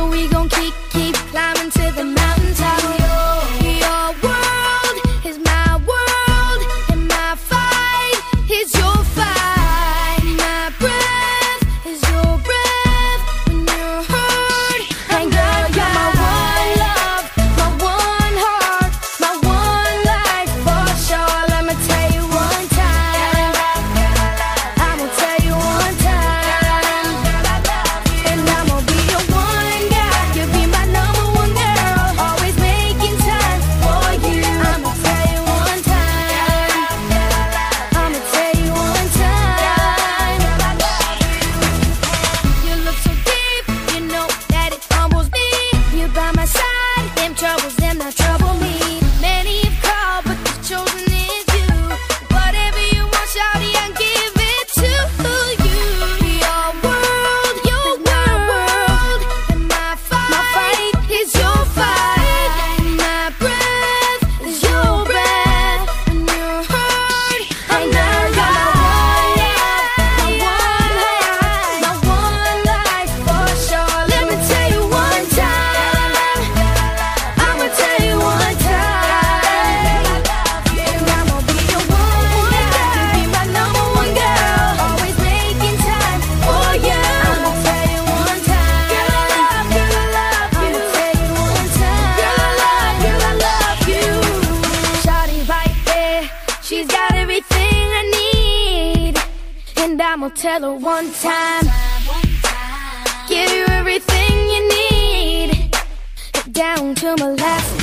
So we gon' keep climbing to the mountaintop. Your world is my world, and my fight is your fight. My breath is your breath when you're hurt. And girl, you're my one love, my one heart, my one life for sure. Let me tell you one time, I'ma tell you one time, and I'ma be your one guy. You'll be my number one girl, always making time for you. I'ma tell you one time, I'ma tell you one time. You look so deep, you know that it humbles me. You by my side, them troubles, them not trouble me. Many have called, but the chosen is you. Whatever you want, shawty, I'll give it to you. Your world, my world, and my fight is your fight. My breath is your breath when you're hurt. And girl, you're my one love, my one life for sure. Let me tell you one time, I'ma tell you one time, and I'ma be your one guy. You be my number one girl, always making time for you. I'ma tell you one time, girl, I love you, I love you. I'ma tell you one time, girl, I love you, I love you. Shawty right there, she's got everything I need, and I'ma tell her one time, give you everything you need, down to my last